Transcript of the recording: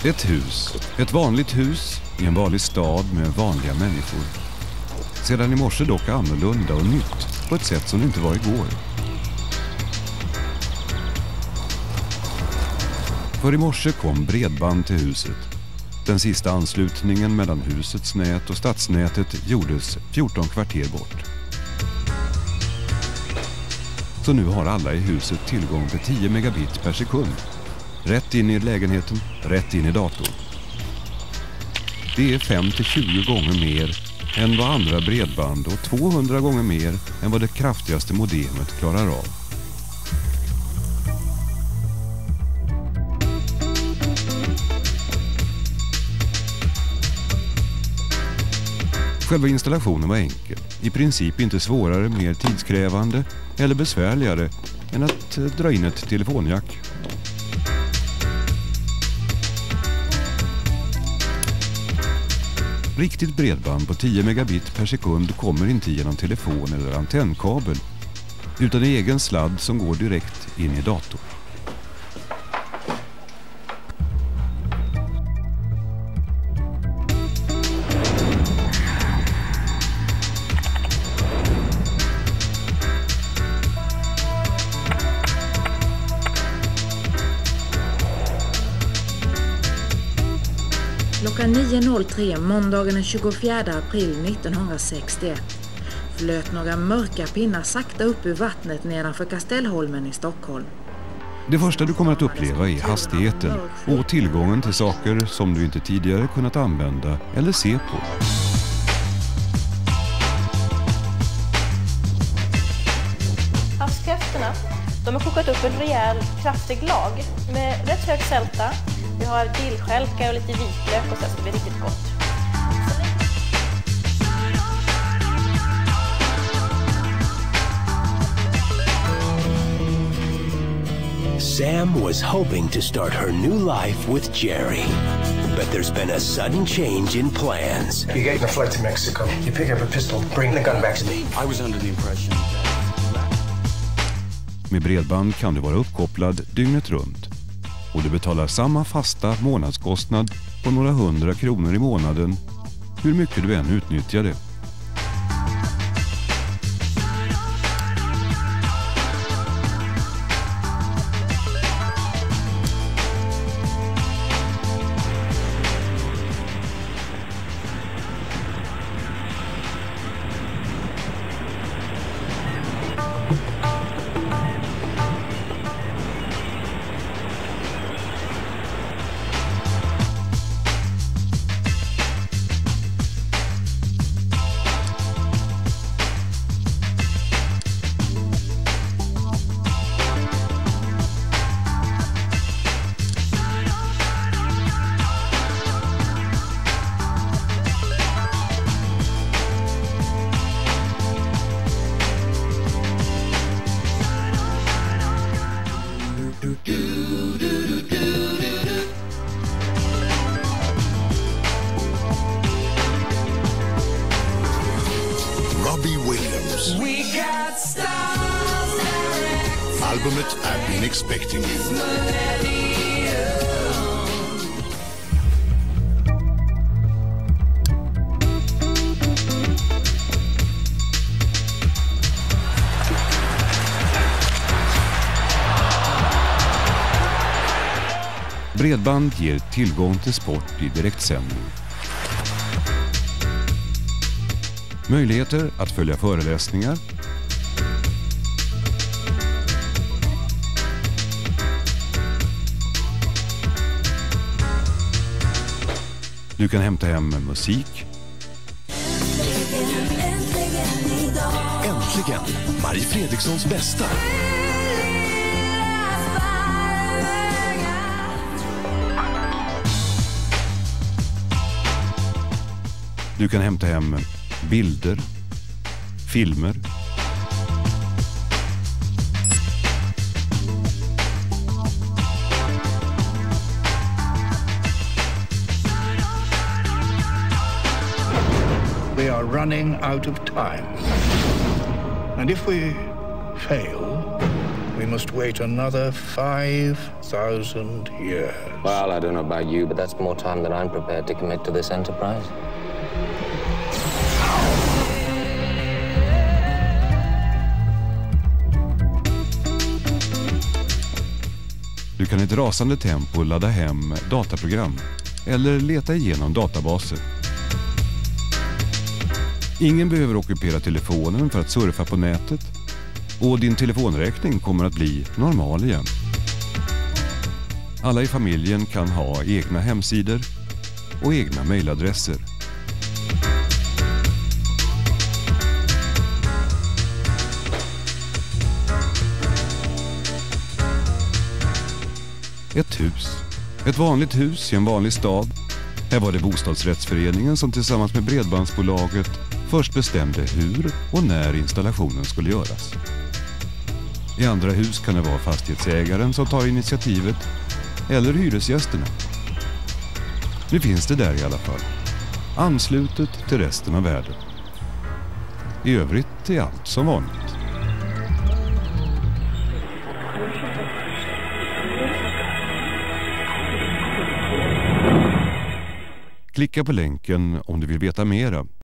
Ett hus. Ett vanligt hus i en vanlig stad med vanliga människor. Sedan i morse dock annorlunda och nytt på ett sätt som det inte var igår. För i morse kom bredband till huset. Den sista anslutningen mellan husets nät och stadsnätet gjordes 14 kvarter bort. Så nu har alla i huset tillgång till 10 megabit per sekund. Rätt in i lägenheten, rätt in i datorn. Det är 5-20 gånger mer än vad andra bredband och 200 gånger mer än vad det kraftigaste modemet klarar av. Själva installationen var enkel, i princip inte svårare, mer tidskrävande eller besvärligare än att dra in ett telefonjack. Riktigt bredband på 10 megabit per sekund kommer inte genom telefon eller antennkabel utan en egen sladd som går direkt in i datorn. Klockan 9.03 måndagen den 24 april 1961 flöt några mörka pinnar sakta upp ur vattnet nedanför Kastellholmen i Stockholm. Det första du kommer att uppleva är hastigheten och tillgången till saker som du inte tidigare kunnat använda eller se på. Havskräftorna, de har kokat upp en rejäl, kraftig lag med rätt hög sälta. Vi har dillstjälkar och lite vitlök och så ska det bli riktigt gott. Sam was hoping to start her new life with Jerry. But there's been a sudden change in plans. You get in a flight to Mexico. You pick up a pistol. Bring the gun back to me. I was under the impression. Med bredband kan du vara uppkopplad dygnet runt. Och du betalar samma fasta månadskostnad på några 100 kronor i månaden hur mycket du än utnyttjar det. Albumet I've been expecting you. Bredband ger tillgång till sport i direktsändning. Möjligheter att följa föreläsningar. Du kan hämta hem musik. Äntligen! Marie Fredrikssons bästa. Du kan hämta hem bilder, filmer. We are running out of time. And if we fail, we must wait another 5,000 years. Well, I don't know about you, but that's more time than I'm prepared to commit to this enterprise. Du kan i ett rasande tempo ladda hem dataprogram eller leta igenom databaser. Ingen behöver ockupera telefonen för att surfa på nätet och din telefonräkning kommer att bli normal igen. Alla i familjen kan ha egna hemsidor och egna mejladresser. Ett hus. Ett vanligt hus i en vanlig stad. Här var det bostadsrättsföreningen som tillsammans med bredbandsbolaget först bestämde hur och när installationen skulle göras. I andra hus kan det vara fastighetsägaren som tar initiativet eller hyresgästerna. Nu finns det där i alla fall. Anslutet till resten av världen. I övrigt är allt som vanligt. Klicka på länken om du vill veta mera.